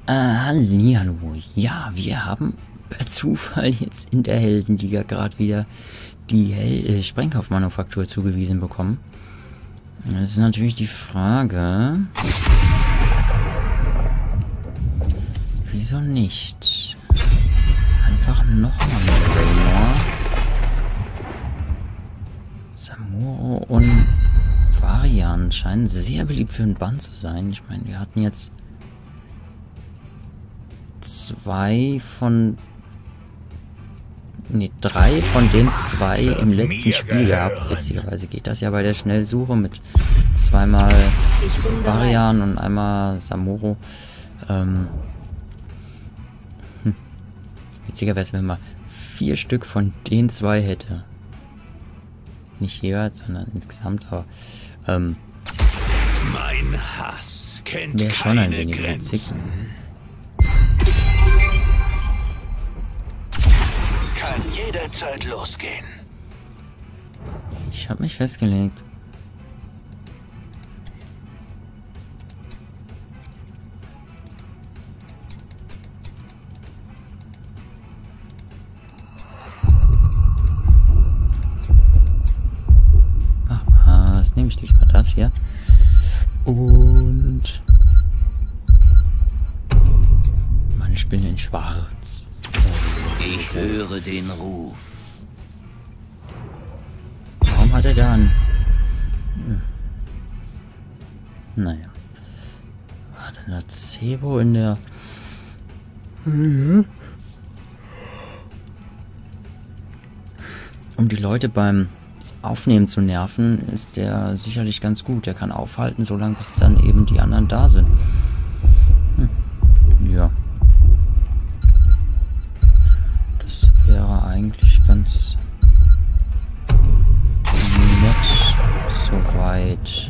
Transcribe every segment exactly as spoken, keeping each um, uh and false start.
Äh, hallihallo. Ja, wir haben per Zufall jetzt in der Heldenliga gerade wieder die Hel äh, Sprengkopfmanufaktur zugewiesen bekommen. Das ist natürlich die Frage... Wieso nicht? Einfach nochmal mit Raynor. Samuro und Varian scheinen sehr beliebt für den Bann zu sein. Ich meine, wir hatten jetzt zwei von... Ne, drei von den zwei im letzten Spiel gehabt. Witzigerweise geht das ja bei der Schnellsuche mit zweimal Varian und einmal Samuro. Ähm... Witziger wäre es, wenn man vier Stück von den zwei hätte. Nicht jeweils, sondern insgesamt, aber ähm, mein Hass kennt wäre schon ein keine wenig Grenzen. witzig. Kann jederzeit losgehen. Ich habe mich festgelegt. Nehme ich diesmal das hier. Und Mann, ich bin in Schwarz. Ich höre den Ruf. Warum hat er da einen... Hm. Naja. Hat er eine Cebo in der... Um die Leute beim Aufnehmen zu nerven, ist der sicherlich ganz gut. Der kann aufhalten, solange bis dann eben die anderen da sind. Hm. Ja. Das wäre eigentlich ganz nett soweit.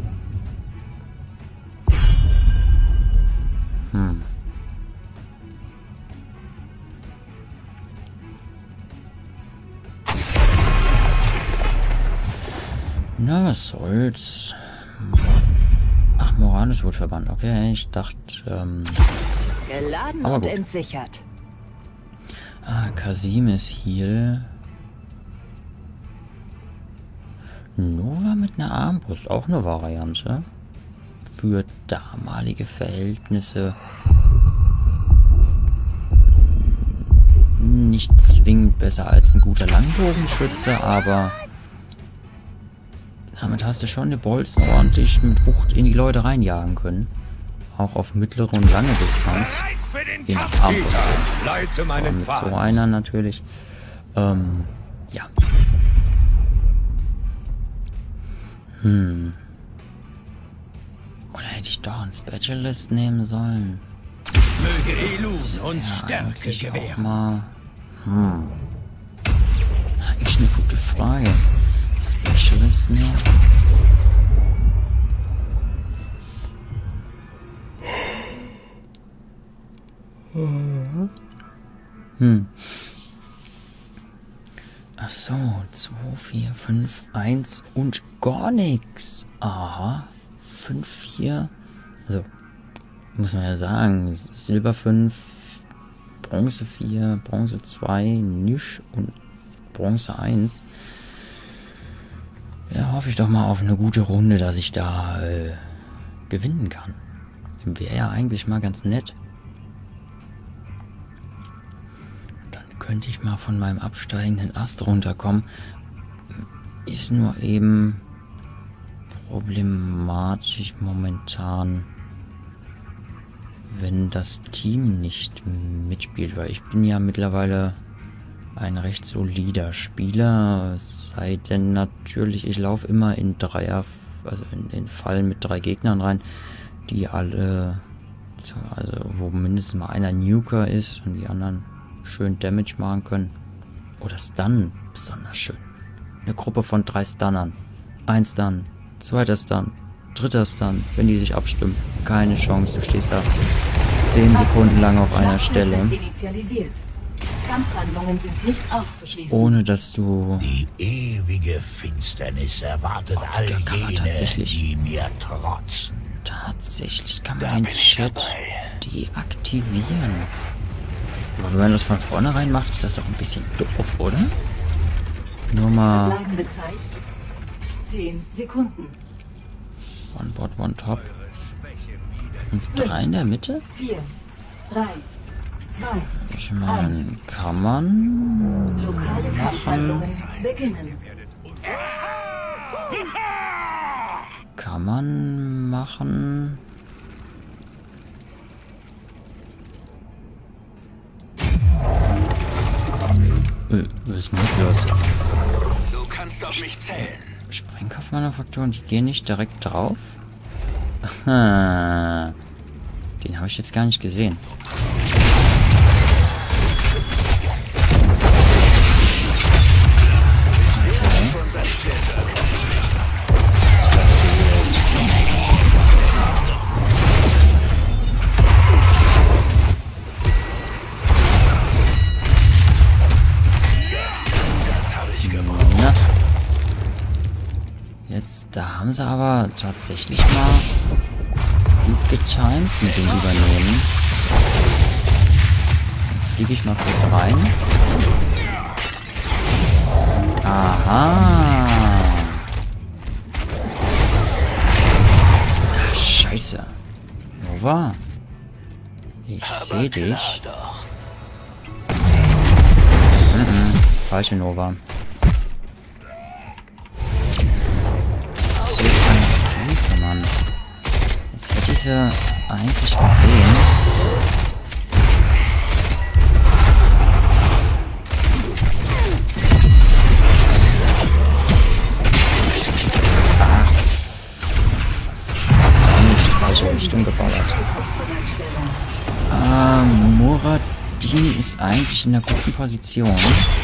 Hm. Na, was soll's. Ach, Morales wurde verbannt. Okay, ich dachte, ähm... Geladen aber und gut. entsichert. Ah, Kasim ist hier. Nova mit einer Armbrust, auch eine Variante. Für damalige Verhältnisse. Nicht zwingend besser als ein guter Langbogenschütze, aber... Damit hast du schon die Bolzen ordentlich mit Wucht in die Leute reinjagen können. Auch auf mittlere und lange Distanz. Je nach Armbrust. Aber mit so einer natürlich. Ähm, ja. Hm. Oder hätte ich doch einen Specialist nehmen sollen? Möge Elun uns Ja, Stärke eigentlich auch gewähren. mal. Hm. Eigentlich eine gute Frage. Specialist nehmen. Hm. Ach so, zwei, vier, fünf, eins und gar nichts. Aha. fünf, vier. Also, muss man ja sagen, Silber fünf, Bronze vier, Bronze zwei, Nisch und Bronze eins. Ja, hoffe ich doch mal auf eine gute Runde, dass ich da äh, gewinnen kann. Wäre ja eigentlich mal ganz nett. Dann könnte ich mal von meinem absteigenden Ast runterkommen. Ist nur eben problematisch momentan, wenn das Team nicht mitspielt, weil ich bin ja mittlerweile ein recht solider Spieler, sei denn natürlich, ich laufe immer in Dreier, also in den Fallen mit drei Gegnern rein, die alle, also wo mindestens mal einer Nuker ist und die anderen schön Damage machen können. Oder Stun, besonders schön. Eine Gruppe von drei Stunnern. Ein Stun, zweiter Stun, dritter Stun, wenn die sich abstimmen. Keine Chance, du stehst da zehn Sekunden lang auf einer Stelle. Initialisiert. Kampfhandlungen sind nicht auszuschließen. Ohne dass du... Die ewige Finsternis erwartet Oh, all da kann man jene, tatsächlich- die mir trotzen. Tatsächlich kann Da man bin den ich Chat dabei. deaktivieren. Aber wenn man das von vornherein macht, ist das doch ein bisschen doof, oder? Nur mal... Bleibende Zeit. zehn Sekunden. One Bot, One Top. Und drei in der Mitte? vier, drei, zwei, Ich meine, kann man... lokale Kampfhandlungen beginnen. Kann man machen... Äh, was ist denn jetzt los? Du kannst auf mich zählen. Sprengkraftmanufakturen, die gehen nicht direkt drauf? Aha. Den habe ich jetzt gar nicht gesehen. Das verfehlt. Das habe ich gewollt. Na. Jetzt, da haben sie aber tatsächlich mal gut getimt mit dem Übernehmen. Dann fliege ich mal kurz rein. Aha. Ah, Scheiße. Nova. Ich sehe dich. Doch. Mhm. Falsche Nova. So eine Krise, Mann. Jetzt hätte ich sie eigentlich gesehen. Ach. Nicht falsche Richtung geballert. Ah, Muradin ist eigentlich in einer guten Position.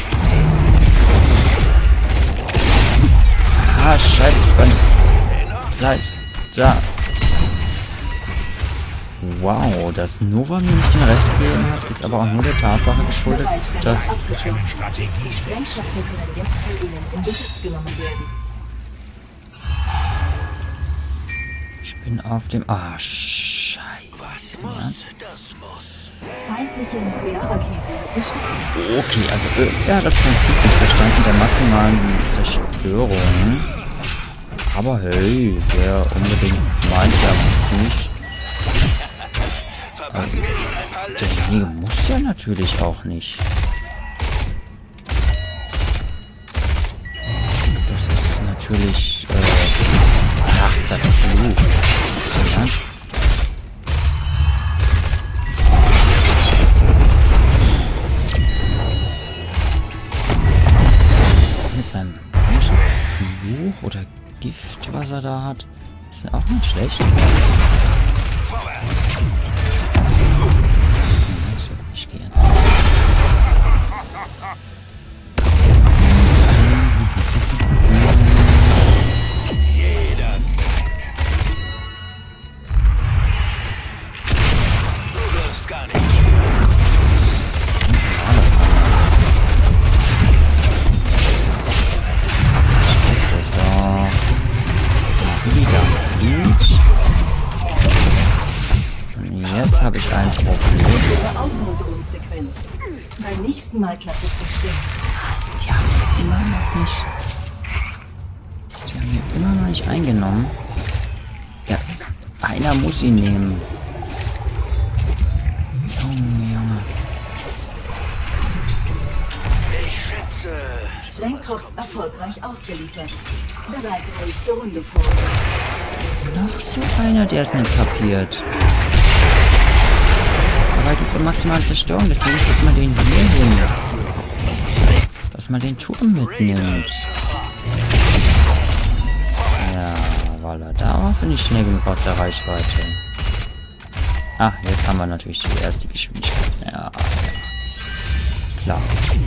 Ah, Scheiße. Gleis. Da. Wow, dass Nova mir nicht den Rest gegeben hat, ist aber auch nur der Tatsache geschuldet, dass... Abgeschlossen. Strategie. Sprengstoffe können jetzt von Ihnen in Besitz genommen werden. Ich bin auf dem... Ah, Scheiße. Was muss, das muss. Feindliche Nuklearrakete gestartet. Okay, also äh, ja, das Prinzip nicht verstanden der maximalen Zerstörung. Aber hey, wer unbedingt meint, der muss nicht. Verpassen wir ihnen ein paar Löcher. Derjenige muss ja natürlich auch nicht. Das ist natürlich... Äh, ach, verflucht. Ja. Mit seinem komischen Fluch oder Gift, was er da hat, ist ja auch nicht schlecht. Also, ich gehe jetzt mal. Jederzeit. Du wirst gar nicht Das ist so. Wieder fliegt. Und jetzt habe ich ein Problem. Ihre Aufmunterungssequenz. Beim nächsten Mal klappt es bestimmt. Was? Die haben ihn immer noch nicht. Die haben ihn immer noch nicht eingenommen. Ja, einer muss ihn nehmen. Junge, Junge. Ich schätze. Sprengkopf erfolgreich ausgeliefert. Bereite nächste Runde vor. Noch so einer, der es nicht kapiert. Aber geht um maximale Zerstörung, deswegen kriegt man den hier hin. Dass man den Turm mitnimmt. Ja, voilà. Da warst du nicht schnell genug aus der Reichweite. Ah, jetzt haben wir natürlich die erste Geschwindigkeit. Ja, klar.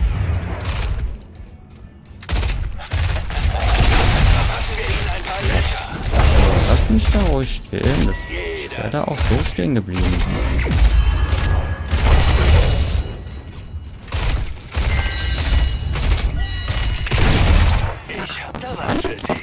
Lass mich da ruhig stehen. Das wäre da auch so stehen geblieben. Ich hab da was für dich.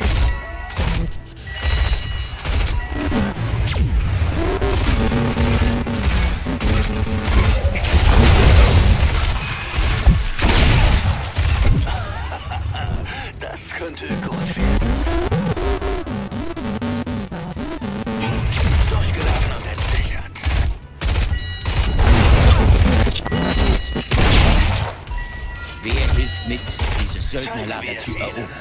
gebraucht werden. Durchgeladen und entsichert. Wer hilft mit, dieses Zeigen wir Söldnerlager es zu ihnen. erobern?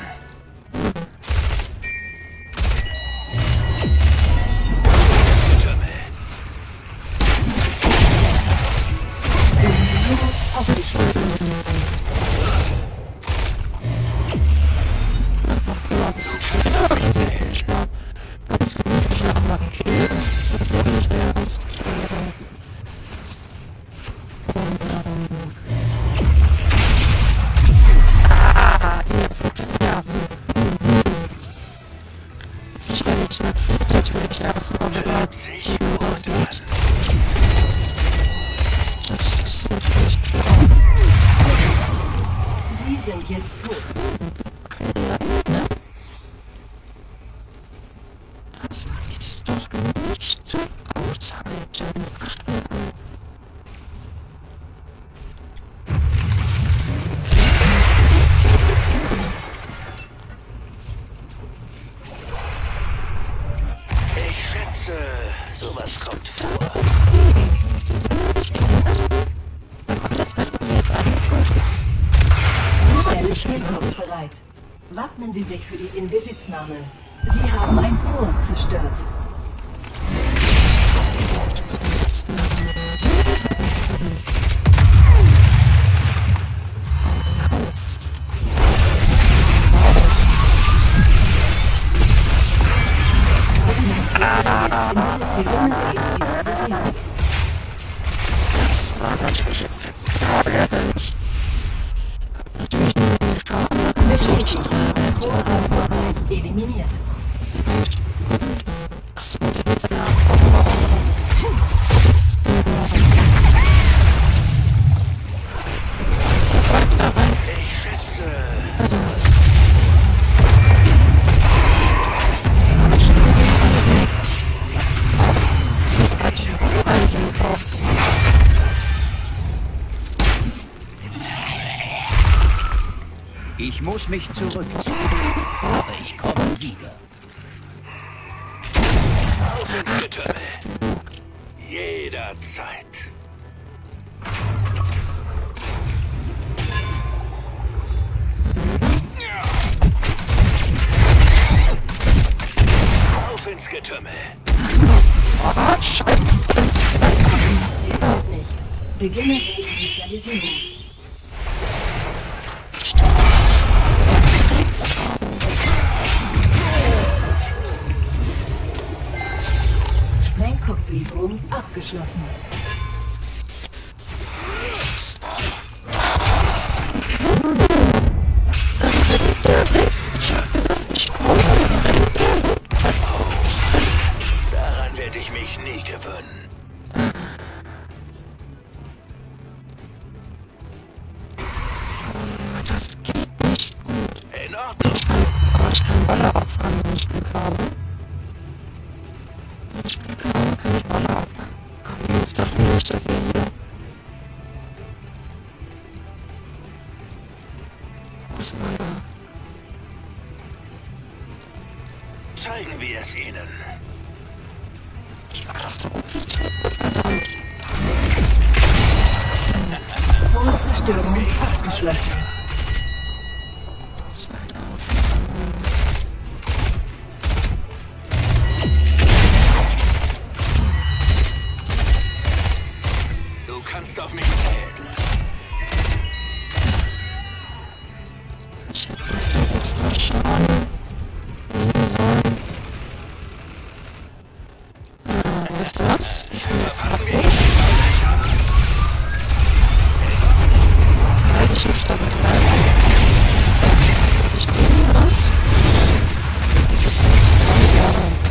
Getümmel. Hört sich gut an. Sie sind jetzt tot. Ich schätze, sowas kommt vor. Stelle Schnellkopf bereit. Wappnen Sie sich für die Inbesitznahme. Sie haben ein Fort zerstört. Das war natürlich jetzt ärgerlich. Beschädigt. Fort erfolgreich eliminiert. Achso, der ist ja. Ich schätze, Ich muss mich zurückziehen, aber ich komme wieder. auf ins Getümmel. Jederzeit. Auf ins Getümmel. Sie wird nicht. Beginne Reinitialisierung. Sprengkopflieferung abgeschlossen. Daran werde ich mich nie gewöhnen. Das geht nicht. In Ordnung. Aber ich kann Baller abfangen, wenn ich Glück habe. Wenn ich Glück habe, kann ich Baller abfangen. Komm, jetzt doch nicht, dass ihr hier. Wo ist man da? Zeigen wir es ihnen. Die war doch so gut wie tot. Verdammt. Vorzerstörung abgeschlossen. Zweiter Du kannst auf mich zählen. Ich hätte nicht extra Schaden nehmen sollen. Äh, weißt du was? Ich bin jetzt Verpassen wir kaputt. ihn. Jetzt halte ich mich damit weiter. Dass ich den was? Dass ich nicht dran werde.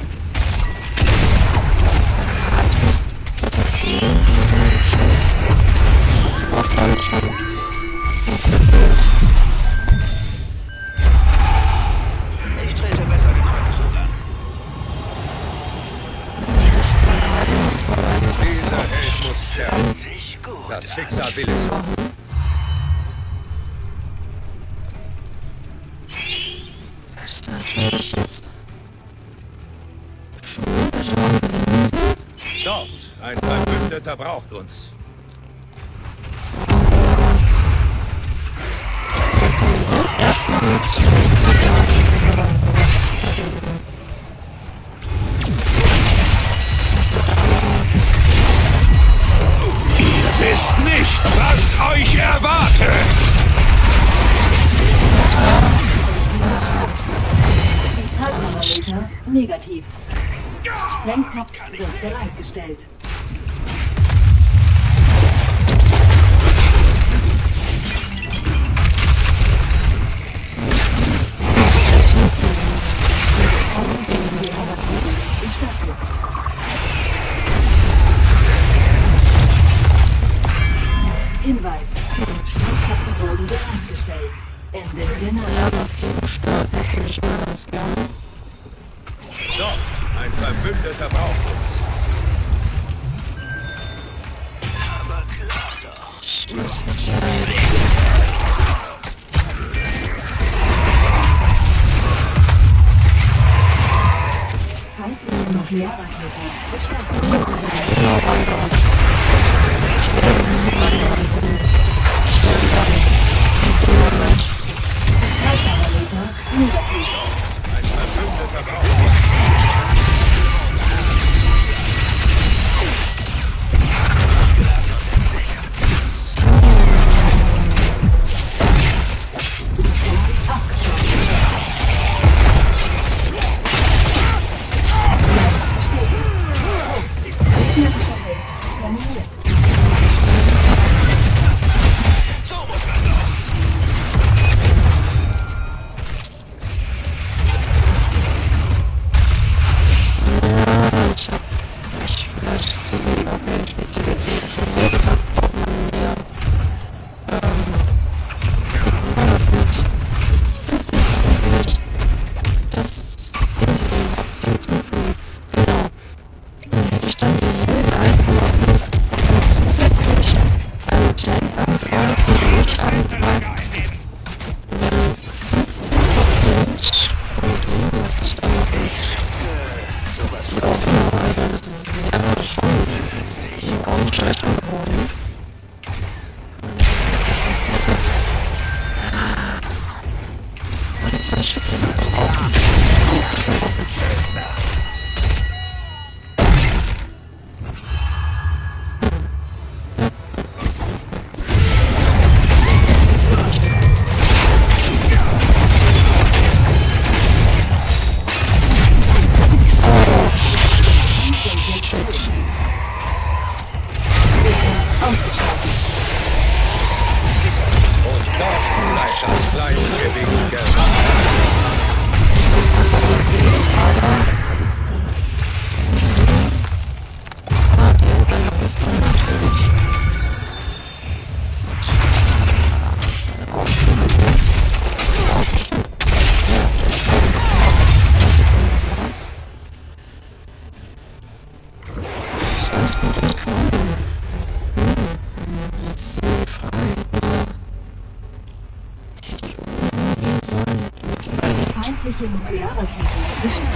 Ah, ich muss das erzählen. Scheiße. Das war falsch. Das wird blöd. Ich trete besser den Rückzug an. Dieser Held muss sterben. Hört sich gut Das an. Schicksal will es so. ist natürlich jetzt schon besorgen gewesen. Dort, ein Verbündeter braucht uns. Das erste Mal Ihr wisst nicht, was euch erwartet! Vitalparameter negativ. Sprengkopf wird bereitgestellt. Gestattet. Hinweis. Sprengköpfe wurden bereitgestellt. Ende genau. Dort, ein Verbündeter braucht uns. Aber klar doch. Feindliche Nuklearrakete gestattet. Vitalparameter negativ. Ein Verbündeter braucht uns. Feindliche Nuklearrakete gestattet.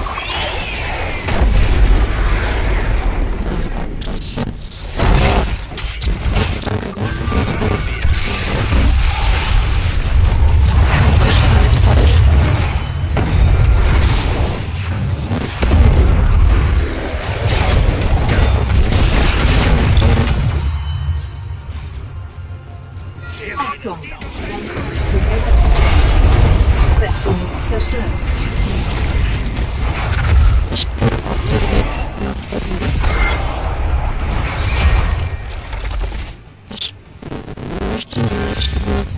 Achtung! Festung zerstört. Ich bin auf dem Weg nach oben. Ich möchte nicht.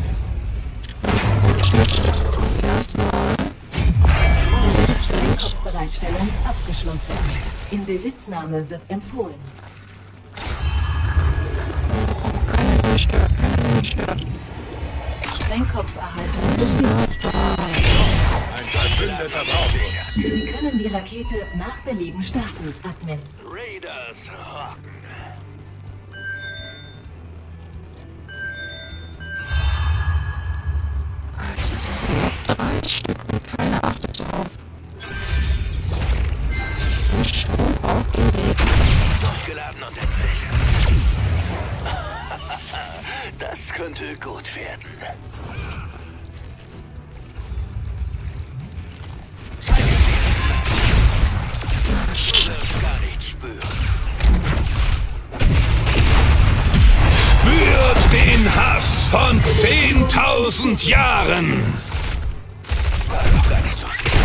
Ich möchte das zum ersten Mal. Sprengkopfbereitstellung abgeschlossen. In Besitznahme wird empfohlen. Keine gestört, keine gestört. Sprengkopferhaltung bestätigt. Ein Verbündeter braucht uns. Sie können die Rakete nach Belieben starten, Admin. Raiders rocken. Das sind noch drei Stück und keine Ahnung. könnte gut werden. Du wirst gar nicht spüren. Spürt den Hass von zehntausend Jahren! War doch gar nicht so schlimm.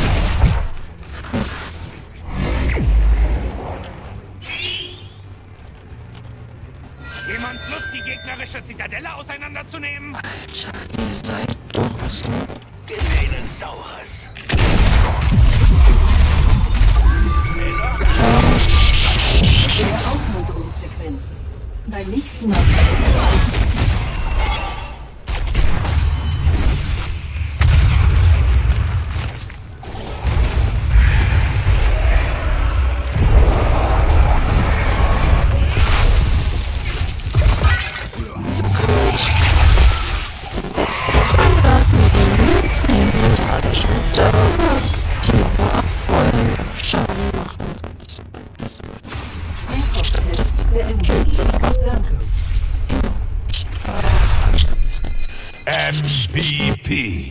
Jemand Lust, die gegnerische Zitadelle auseinanderzunehmen? Alter, ihr seid doch so. Gib mir ihnen Saures. Eine Aufmunterungssequenz. Beim nächsten Mal. M V P.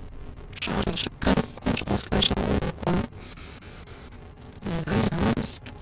Schade, ich habe keinen Ausgleich nach oben bekommen. Ja, leider, das